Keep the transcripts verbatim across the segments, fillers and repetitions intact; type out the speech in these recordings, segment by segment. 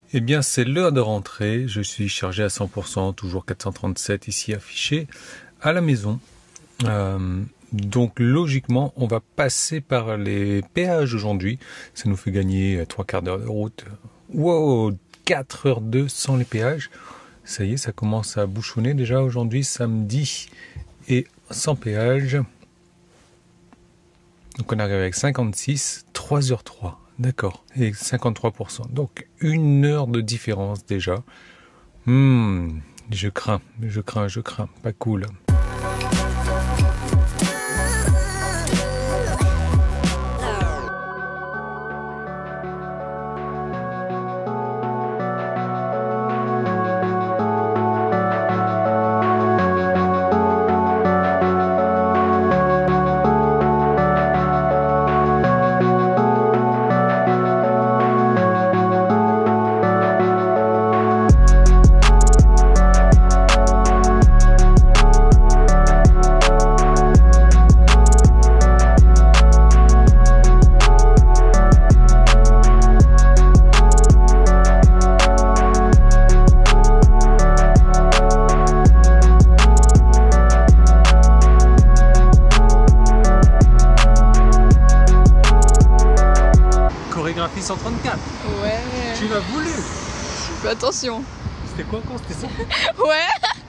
Eh bien, c'est l'heure de rentrer. Je suis chargé à cent pour cent, toujours quatre cent trente-sept ici affiché à la maison. Euh, donc, logiquement, on va passer par les péages aujourd'hui. Ça nous fait gagner trois quarts d'heure de route. Wow, quatre heures deux sans les péages. Ça y est, ça commence à bouchonner déjà aujourd'hui, samedi et sans péage. Donc, on arrive avec cinquante-six, trois heures trois. D'accord, et cinquante-trois pour cent. Donc, une heure de différence déjà. Hmm, je crains, je crains, je crains. Pas cool. cent trente-quatre. Ouais. Tu l'as voulu. Fais attention. C'était quoi quand c'était ça? Ouais.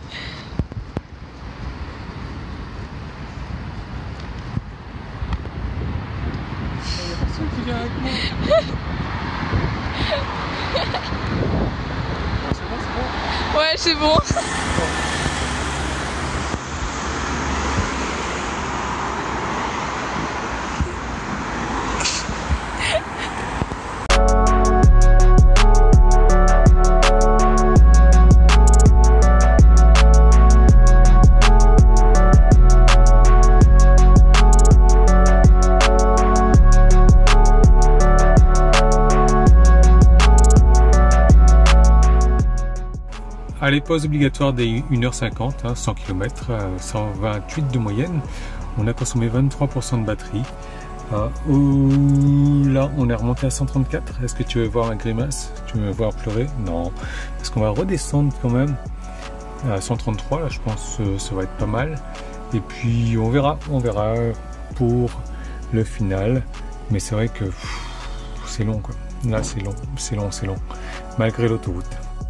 Il y a personne qui vient avec moi. C'est bon, c'est bon. Ouais, c'est bon. Allez, pause obligatoire des une heure cinquante, hein, cent kilomètres, cent vingt-huit de moyenne. On a consommé vingt-trois pour cent de batterie. Euh, oh, là, on est remonté à cent trente-quatre. Est-ce que tu veux voir ma grimace? Tu veux me voir pleurer? Non. Parce qu'on va redescendre quand même à cent trente-trois. Là, je pense que ça va être pas mal. Et puis, on verra. On verra pour le final. Mais c'est vrai que c'est long, quoi. Là, c'est long. C'est long, c'est long. Malgré l'autoroute.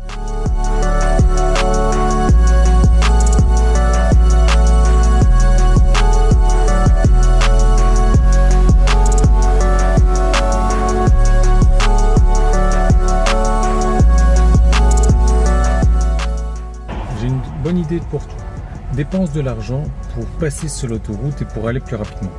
Bonne idée pour toi. Dépense de l'argent pour passer sur l'autoroute et pour aller plus rapidement.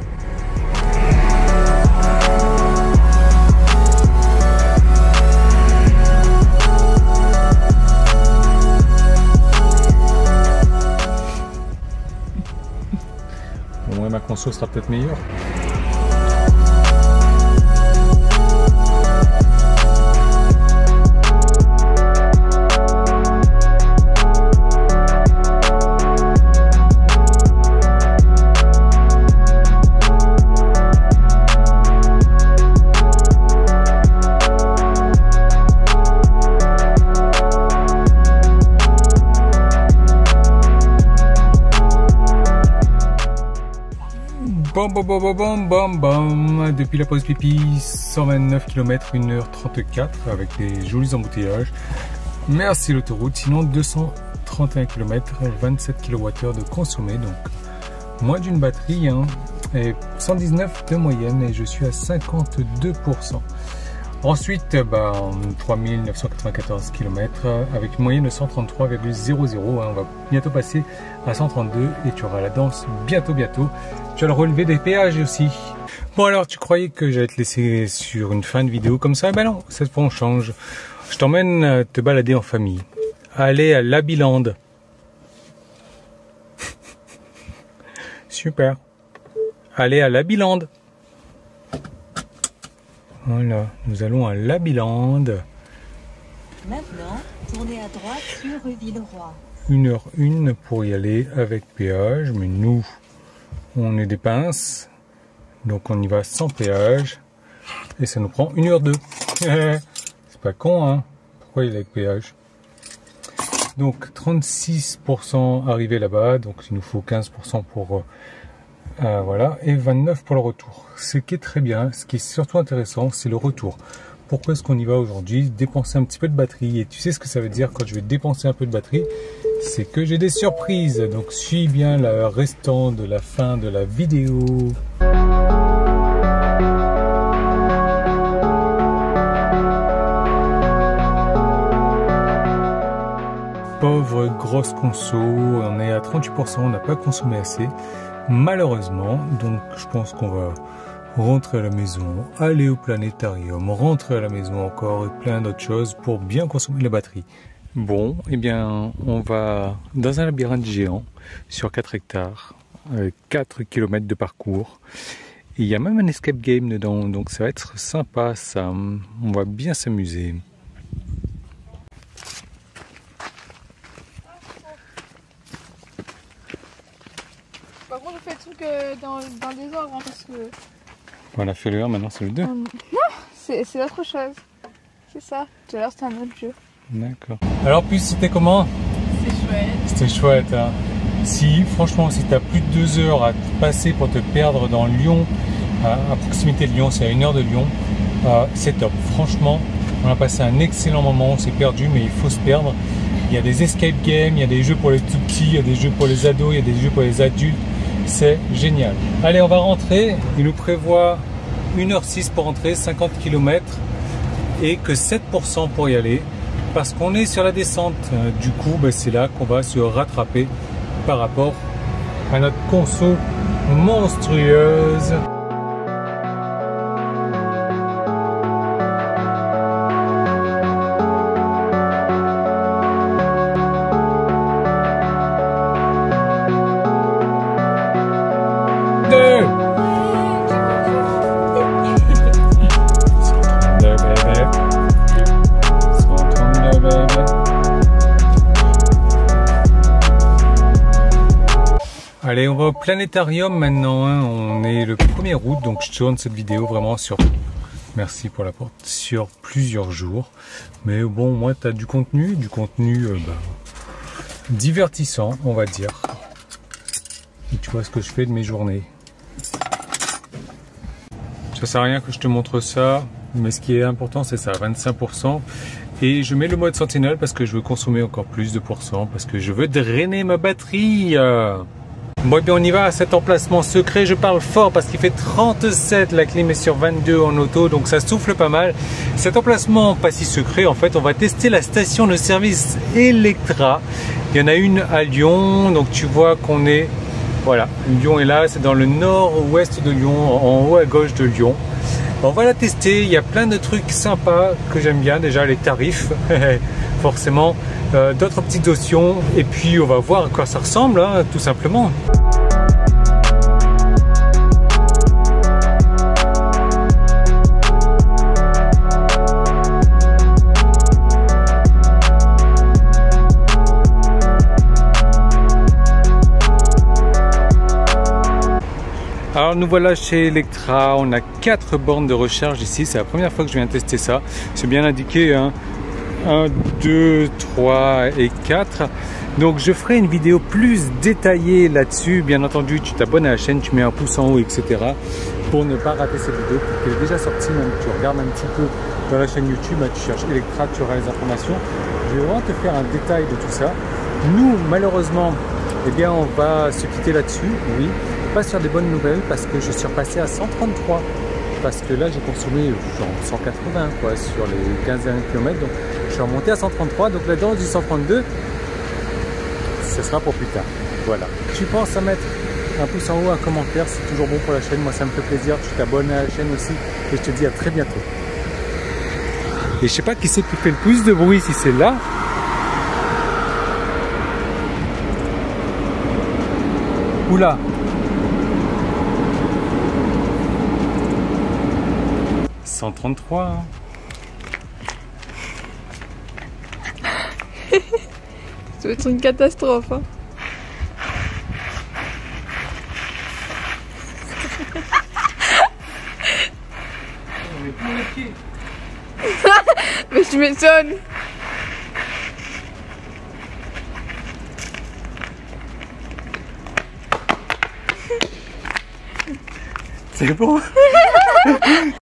Au moins ma conso sera peut-être meilleure. Bam bam bam bam bam bam. Depuis la pause pipi, cent vingt-neuf kilomètres, une heure trente-quatre avec des jolis embouteillages. Merci l'autoroute, sinon deux cent trente et un kilomètres, vingt-sept kilowattheures de consommé, donc moins d'une batterie, hein, et cent dix-neuf de moyenne et je suis à cinquante-deux pour cent. Ensuite, bah, trois mille neuf cent quatre-vingt-quatorze kilomètres avec une moyenne de cent trente-trois virgule zéro zéro. Hein, on va bientôt passer à cent trente-deux et tu auras la danse bientôt, bientôt. Tu as le relevé des péages aussi. Bon alors, tu croyais que j'allais te laisser sur une fin de vidéo comme ça? Ben non, cette fois on change. Je t'emmène te balader en famille. Aller à Labiland. Super. Aller à Labiland. Voilà, nous allons à Labiland. Maintenant, tournez à droite sur rue Villeroy. une heure une pour y aller avec péage, mais nous, on est des pinces, donc on y va sans péage, et ça nous prend une heure deux. C'est pas con, hein? pourquoi il est avec péage. Donc trente-six pour cent arrivé là-bas, donc il nous faut quinze pour cent pour euh, euh, voilà, et vingt-neuf pour le retour. Ce qui est très bien, ce qui est surtout intéressant, c'est le retour. Pourquoi est-ce qu'on y va aujourd'hui? Dépenser un petit peu de batterie. Et tu sais ce que ça veut dire quand je vais dépenser un peu de batterie? C'est que j'ai des surprises. Donc suis bien le restant de la fin de la vidéo. Pauvre grosse conso, on est à trente-huit pour cent, on n'a pas consommé assez, malheureusement. Donc je pense qu'on va rentrer à la maison, aller au planétarium, rentrer à la maison encore et plein d'autres choses pour bien consommer la batterie. Bon, eh bien on va dans un labyrinthe géant sur quatre hectares, avec quatre kilomètres de parcours. Et il y a même un escape game dedans, donc ça va être sympa ça, on va bien s'amuser. Par contre, on fait le truc euh, dans, dans le désordre hein, parce que. Voilà, fais le un, maintenant c'est le deux. Um, non, c'est autre chose. C'est ça. Tout à l'heure c'était un autre jeu. D'accord. Alors, puis c'était comment? C'est chouette. C'était chouette, hein. Si, franchement, si tu as plus de deux heures à passer pour te perdre dans Lyon, à, à proximité de Lyon, c'est à une heure de Lyon, euh, c'est top. Franchement, on a passé un excellent moment, on s'est perdu, mais il faut se perdre. Il y a des escape games, il y a des jeux pour les tout petits, il y a des jeux pour les ados, il y a des jeux pour les adultes. C'est génial. Allez, on va rentrer. Il nous prévoit une heure six pour rentrer, cinquante kilomètres et que sept pour cent pour y aller parce qu'on est sur la descente. Du coup, ben, c'est là qu'on va se rattraper par rapport à notre conso monstrueuse. Allez, on va au planétarium maintenant, hein. On est le premier août, donc je tourne cette vidéo vraiment sur, merci pour la porte, sur plusieurs jours. Mais bon, moi, tu as du contenu, du contenu euh, bah, divertissant, on va dire. Et tu vois ce que je fais de mes journées. Ça sert à rien que je te montre ça, mais ce qui est important, c'est ça, vingt-cinq pour cent. Et je mets le mode sentinelle parce que je veux consommer encore plus de pourcents, parce que je veux drainer ma batterie. Bon, et bien on y va à cet emplacement secret. Je parle fort parce qu'il fait trente-sept, la clim est sur vingt-deux en auto, donc ça souffle pas mal. Cet emplacement pas si secret, en fait, on va tester la station de service Electra. Il y en a une à Lyon, donc tu vois qu'on est, voilà, Lyon est là, c'est dans le nord-ouest de Lyon, en haut à gauche de Lyon. On va la tester, il y a plein de trucs sympas que j'aime bien, déjà les tarifs, forcément, euh, d'autres petites options, et puis on va voir à quoi ça ressemble, hein, tout simplement. Alors nous voilà chez Electra, on a quatre bornes de recharge ici, c'est la première fois que je viens tester ça. C'est bien indiqué, hein. un, deux, trois et quatre. Donc je ferai une vidéo plus détaillée là-dessus. Bien entendu, tu t'abonnes à la chaîne, tu mets un pouce en haut, et cetera. Pour ne pas rater cette vidéo, qui est déjà sortie, même tu regardes un petit peu dans la chaîne YouTube, tu cherches Electra, tu auras les informations. Je vais vraiment te faire un détail de tout ça. Nous, malheureusement, eh bien, on va se quitter là-dessus, oui. Pas sur des bonnes nouvelles parce que je suis repassé à cent trente-trois parce que là j'ai consommé genre cent quatre-vingts quoi sur les quinze derniers kilomètres, donc je suis remonté à cent trente-trois, donc là dans du cent trente-deux ce sera pour plus tard. Voilà, tu penses à mettre un pouce en haut, un commentaire, c'est toujours bon pour la chaîne, moi ça me fait plaisir. Tu t'abonnes à la chaîne aussi et je te dis à très bientôt. Et je sais pas qui c'est qui fait le plus de bruit, si c'est là ou là. cent trente-trois. Ça va être une catastrophe. Hein. Mais tu m'étonnes. C'est bon.